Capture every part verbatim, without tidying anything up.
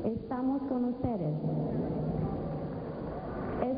estamos con ustedes. Es...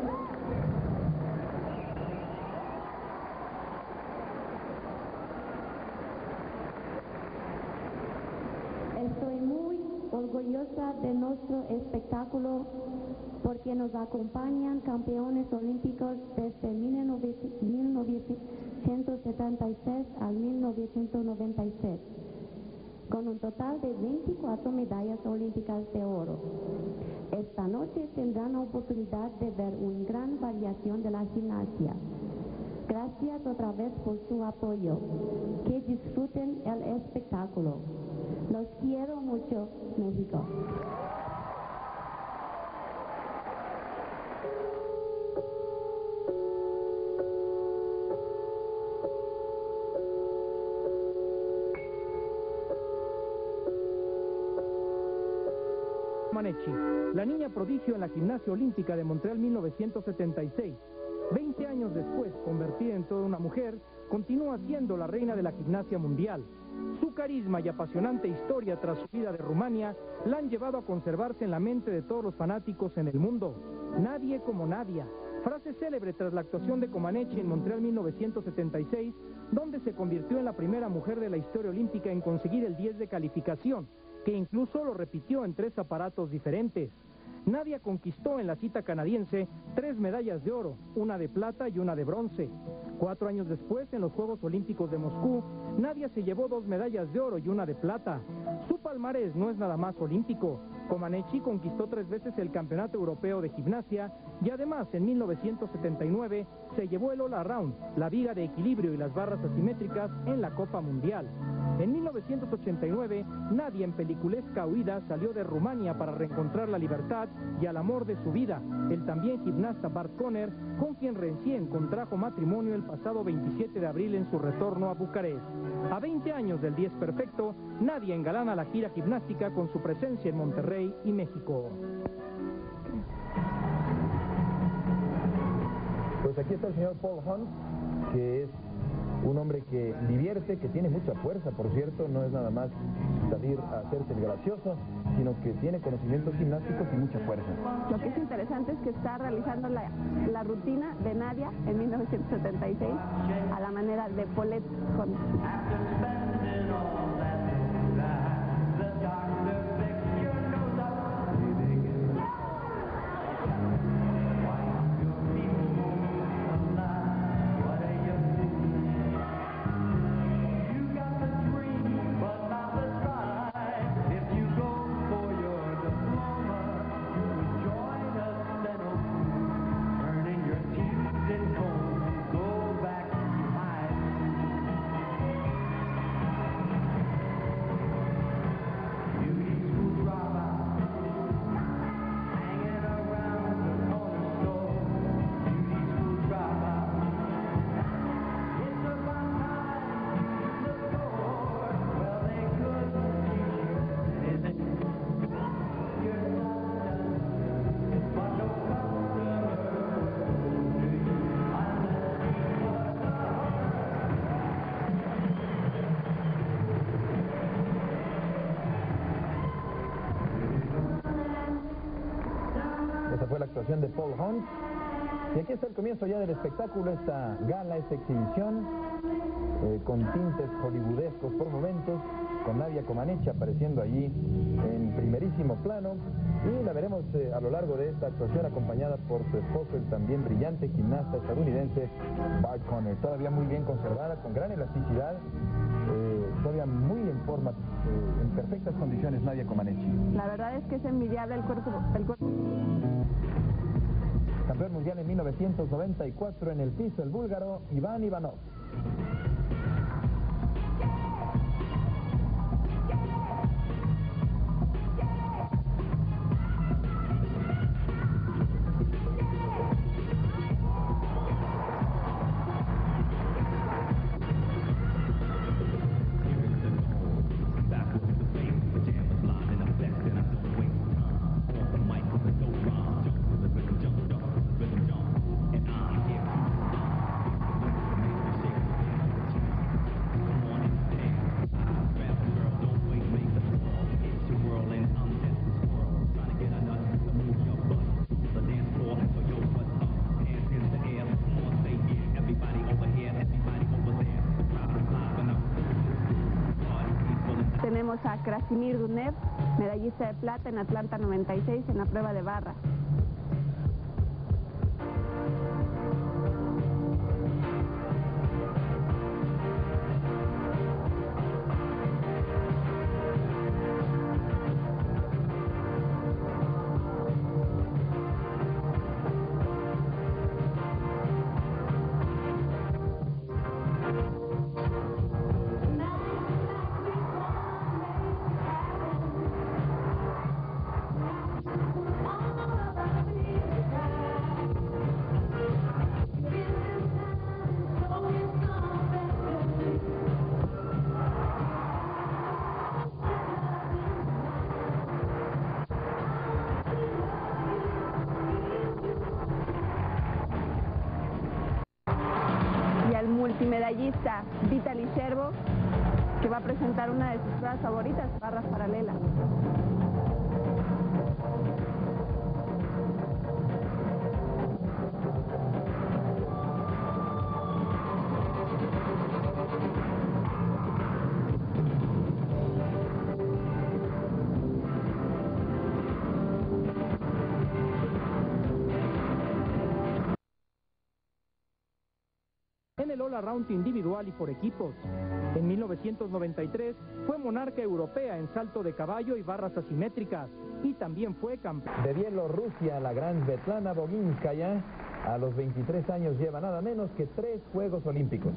Estoy muy orgullosa de nuestro espectáculo porque nos acompañan campeones olímpicos desde mil novecientos setenta y seis al mil novecientos noventa y seis, con un total de veinticuatro medallas olímpicas de oro. Esta noche tendrán la oportunidad de ver una gran variación de la gimnasia. Gracias otra vez por su apoyo. Que disfruten el espectáculo. Los quiero mucho, México. Comaneci, la niña prodigio en la gimnasia olímpica de Montreal mil novecientos setenta y seis. veinte años después, convertida en toda una mujer, continúa siendo la reina de la gimnasia mundial. Su carisma y apasionante historia tras su vida de Rumania la han llevado a conservarse en la mente de todos los fanáticos en el mundo. Nadie como Nadia. Frase célebre tras la actuación de Comaneci en Montreal mil novecientos setenta y seis, donde se convirtió en la primera mujer de la historia olímpica en conseguir el diez de calificación, que incluso lo repitió en tres aparatos diferentes. Nadia conquistó en la cita canadiense tres medallas de oro, una de plata y una de bronce. Cuatro años después, en los Juegos Olímpicos de Moscú, Nadia se llevó dos medallas de oro y una de plata. Su palmarés no es nada más olímpico. Comaneci conquistó tres veces el Campeonato Europeo de Gimnasia y además en mil novecientos setenta y nueve se llevó el All Around, la viga de equilibrio y las barras asimétricas en la Copa Mundial. En mil novecientos ochenta y nueve, Nadia en peliculesca huida salió de Rumania para reencontrar la libertad y al amor de su vida, el también gimnasta Bart Conner, con quien recién contrajo matrimonio el pasado veintisiete de abril en su retorno a Bucarest. A veinte años del diez perfecto, Nadia engalana la gira gimnástica con su presencia en Monterrey y México. Pues aquí está el señor Paul Hunt, que es un hombre que divierte, que tiene mucha fuerza, por cierto, no es nada más salir a hacerse el gracioso, sino que tiene conocimientos gimnásticos y mucha fuerza. Lo que es interesante es que está realizando la, la rutina de Nadia en mil novecientos setenta y seis a la manera de Paulette Hunt. Esa fue la actuación de Paul Hunt. Y aquí está el comienzo ya del espectáculo, esta gala, esta exhibición, eh, con tintes hollywoodescos por momentos, con Nadia Comaneci apareciendo allí en primerísimo plano. Y la veremos eh, a lo largo de esta actuación acompañada por su esposo, el también brillante gimnasta estadounidense Bart Conner. Todavía muy bien conservada, con gran elasticidad, eh, todavía muy en forma, eh, en perfectas condiciones Nadia Comaneci. La verdad es que es envidiable el cuerpo. El cuerpo. Campeón mundial en mil novecientos noventa y cuatro en el piso, el búlgaro Iván Ivanov. tenemos a Krasimir Dunev, medallista de plata en Atlanta noventa y seis en la prueba de barra. Multimedallista Vitaly Sherbo, que va a presentar una de sus pruebas favoritas, barras paralelas. En el all-around individual y por equipos. En mil novecientos noventa y tres fue monarca europea en salto de caballo y barras asimétricas, y también fue campeón. De Bielorrusia, la gran Svetlana Boginskaya, a los veintitrés años lleva nada menos que tres Juegos Olímpicos.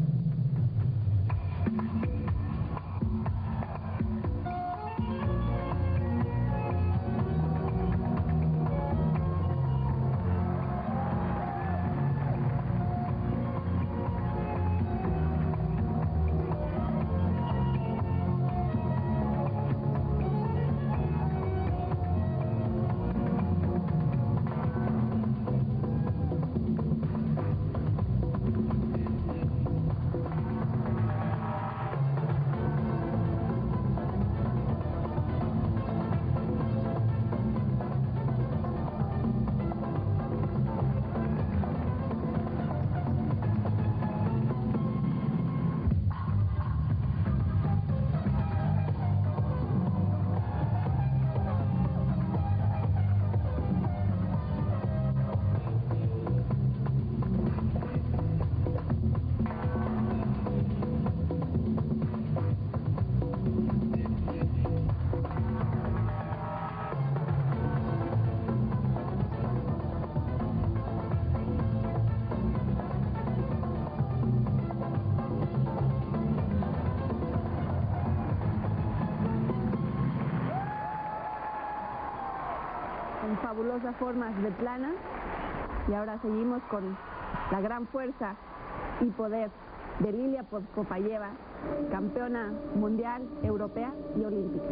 En fabulosa forma Svetlana, y ahora seguimos con la gran fuerza y poder de Lilia Podkopayeva, campeona mundial, europea y olímpica.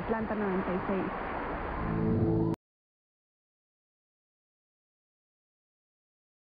Atlanta noventa y seis.